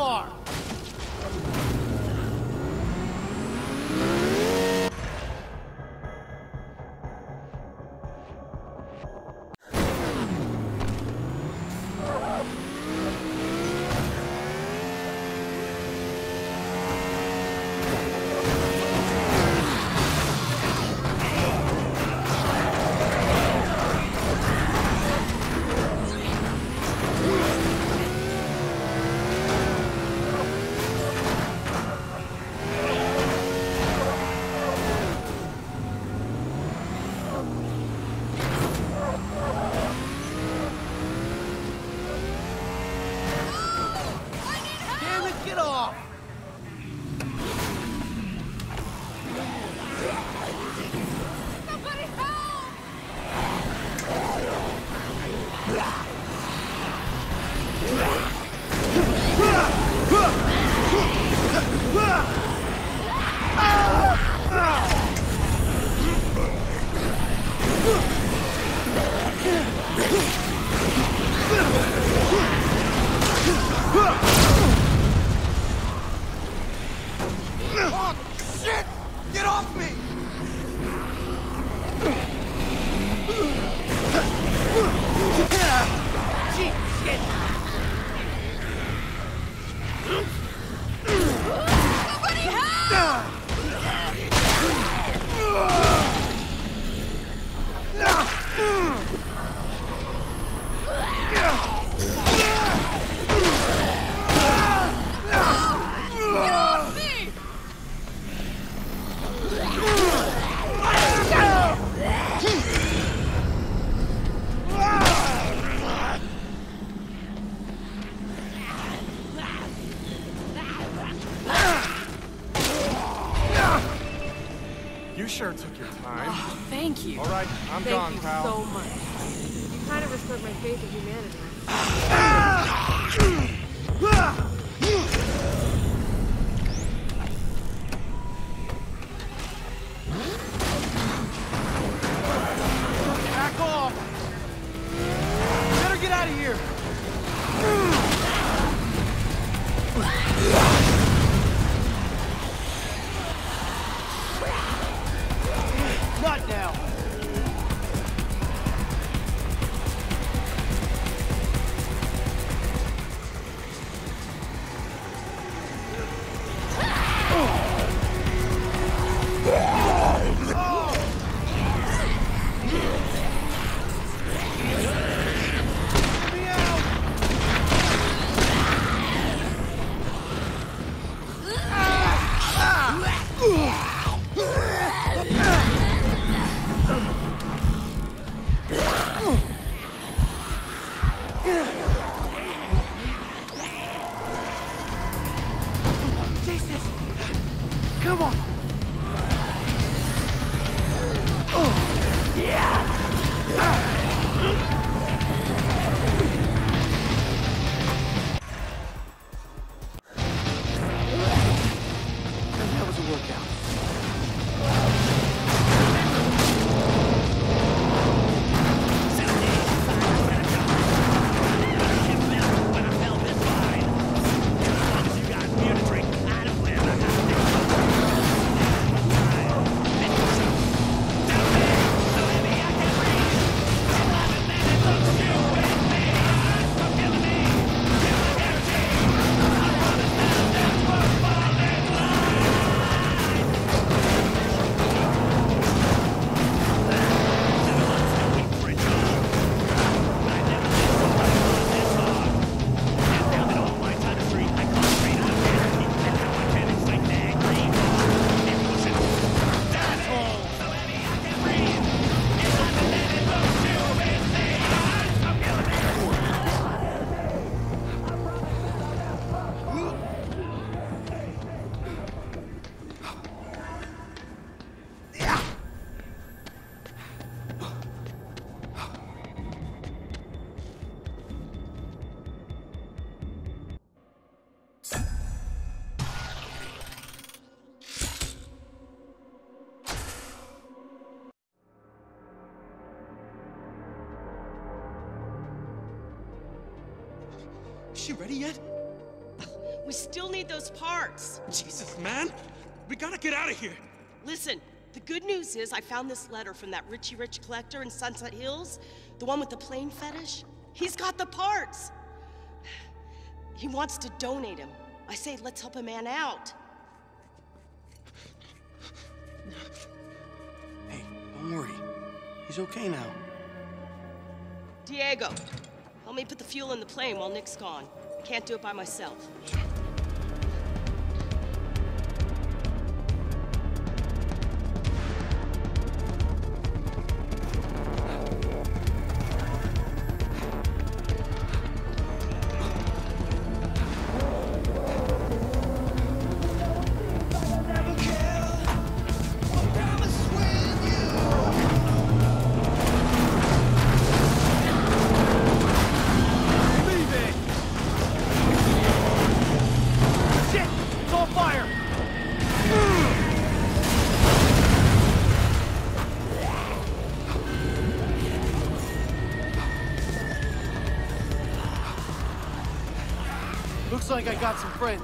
car! Get off! Somebody help! Oh, shit! Get off me! Gee, shit! Somebody help! Get off me! You sure took your time. Oh, thank you. All right, I'm gone, Thank you pal. so much. You kind of restored my faith in humanity. Back off! Better get out of here! Not now! Get me out! Jesus! Come on! That was a workout. Is she ready yet? We still need those parts. Jesus, man! We gotta get out of here! Listen, the good news is I found this letter from that Richie Rich collector in Sunset Hills, the one with the plane fetish. He's got the parts. He wants to donate him. I say, let's help a man out. Hey, don't worry. He's okay now. Diego, help me put the fuel in the plane while Nick's gone. I can't do it by myself. Looks like I got some friends.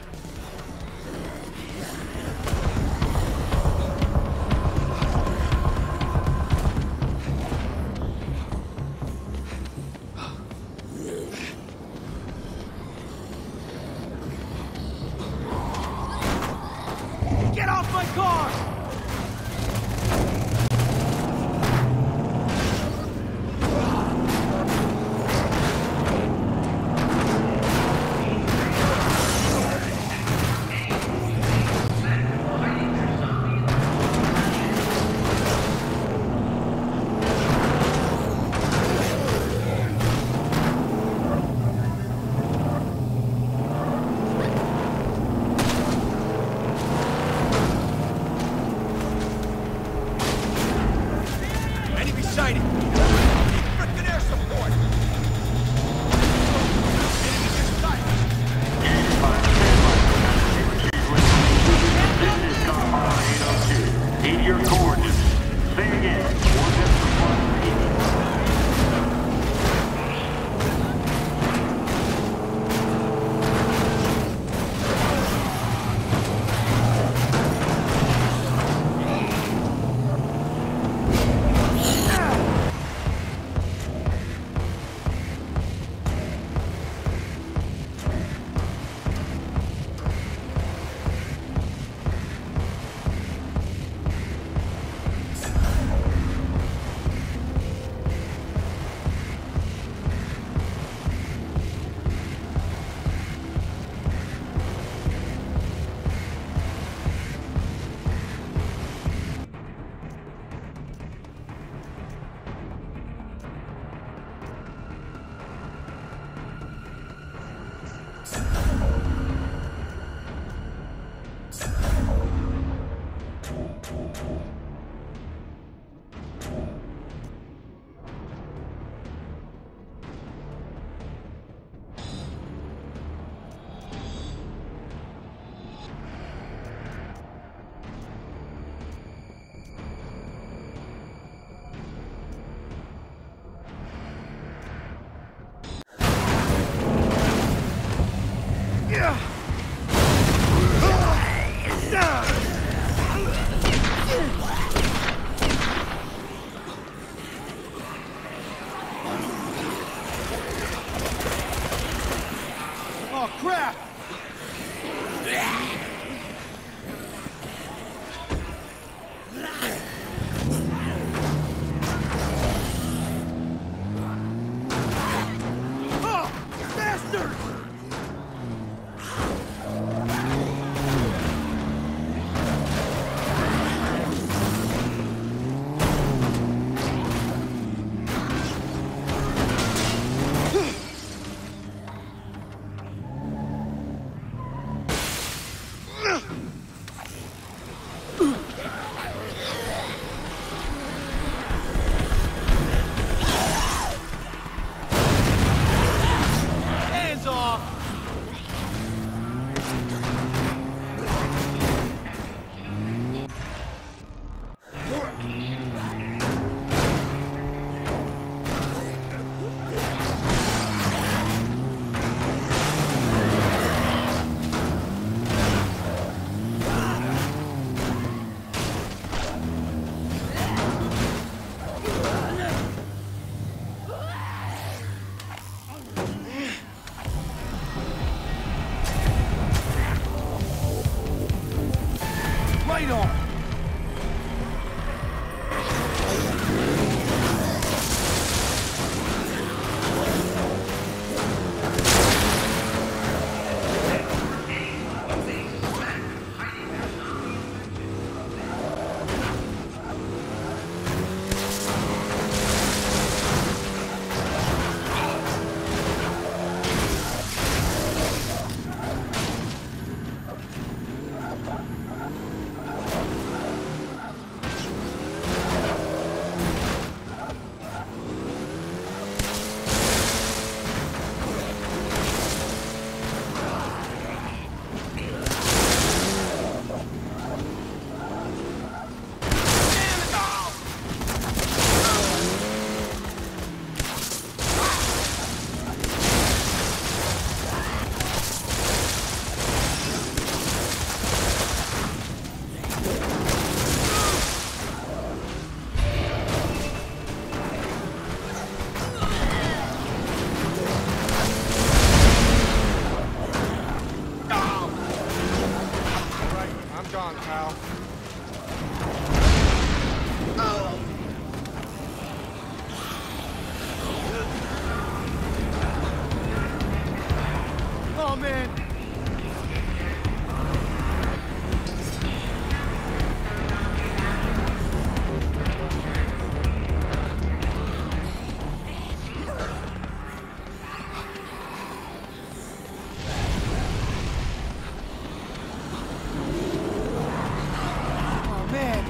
Get off my car! Right on! Oh, man! Oh, man!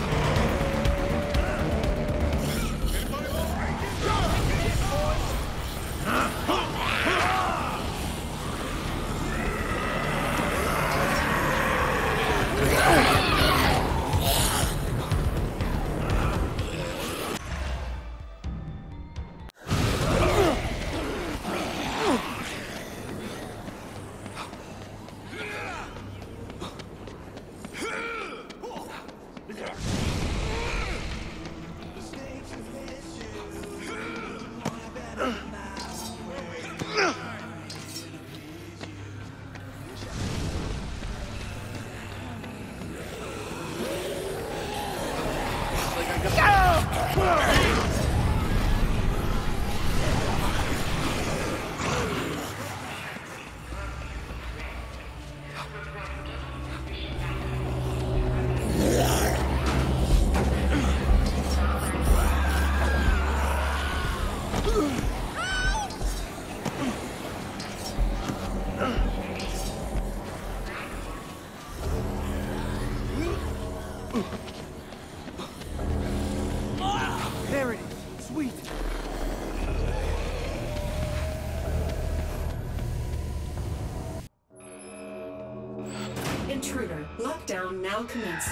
There it is. Sweet. Intruder, lockdown now commencing.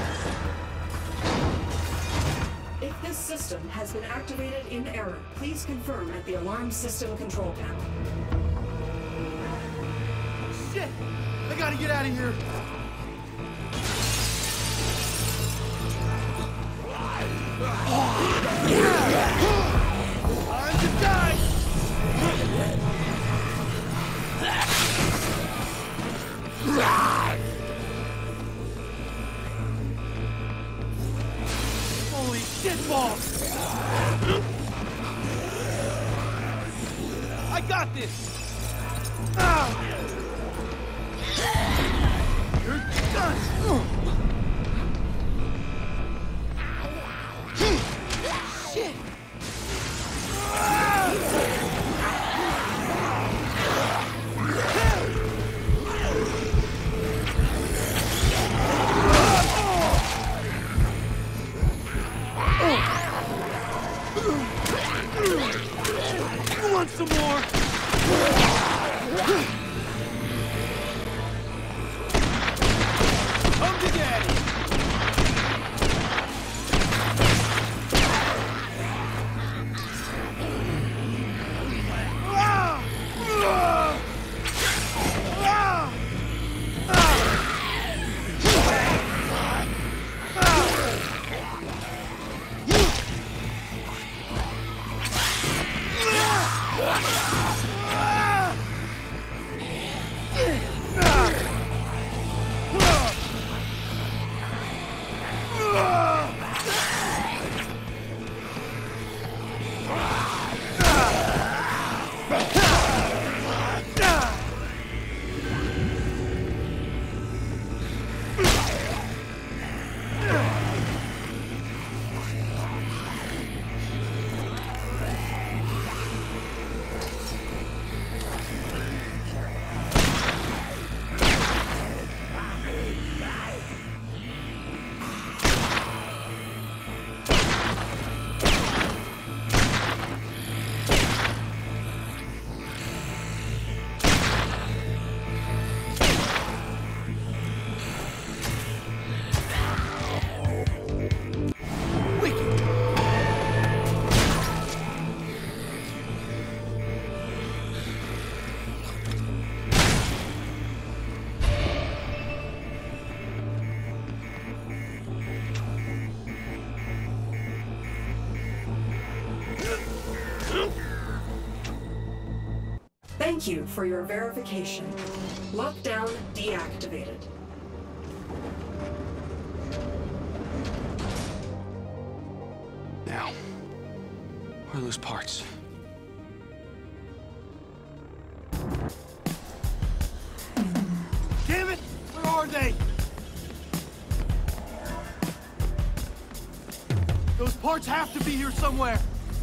If this system has been activated in error, please confirm at the alarm system control panel. Shit! I gotta get out of here! Time to die! Holy shit balls! I got this! You're done! Shit! You want some more? Thank you for your verification. Lockdown deactivated. Now, where are those parts? Damn it! Where are they? Those parts have to be here somewhere.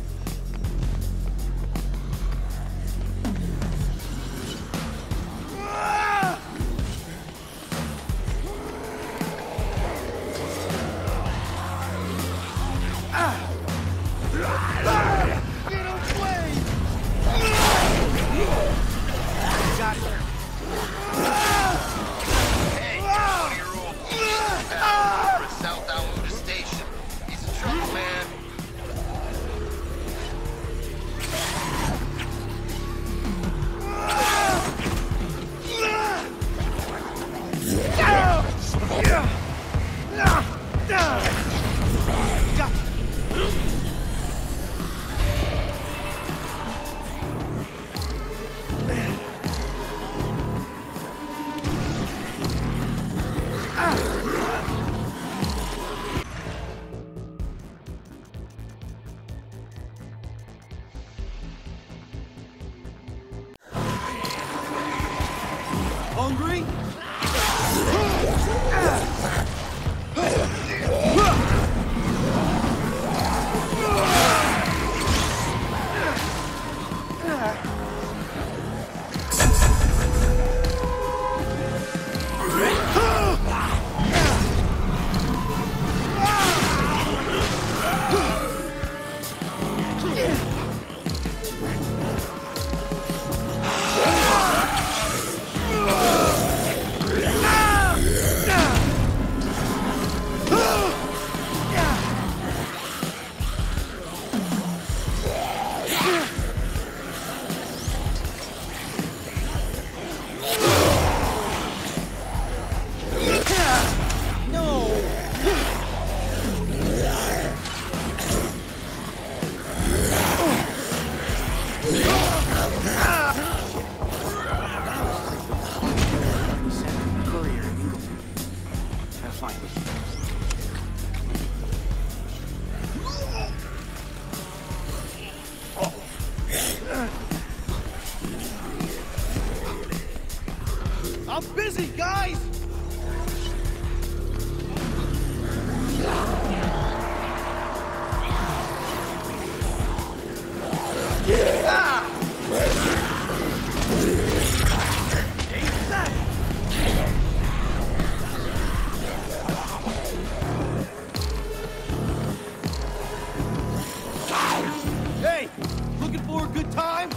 Hey, 20-year-old over at South Alameda Station. He's in trouble, man. Hungry? I'm busy, guys! Hey, looking for a good time?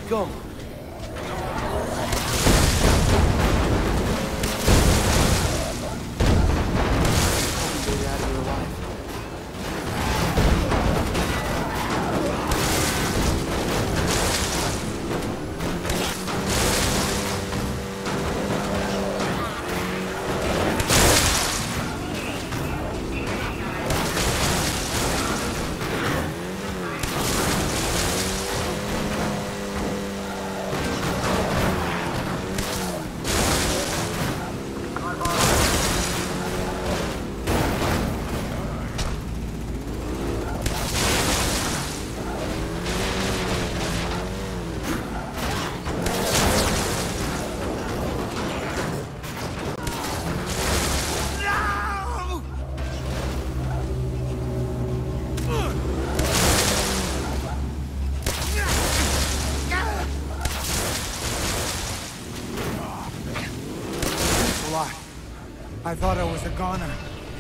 go. Get out of here alive. I thought I was a goner.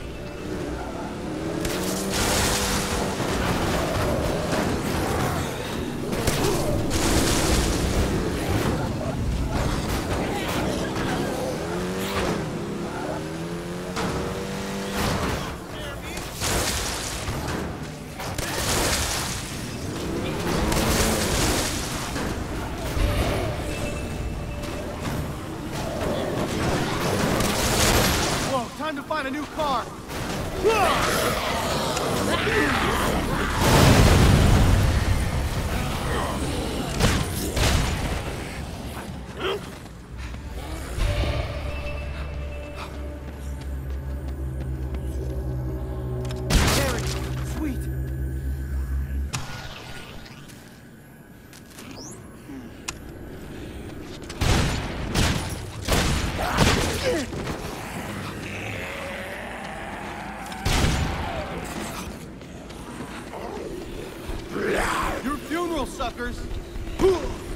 Time to find a new car. Sweet. Your funeral, suckers!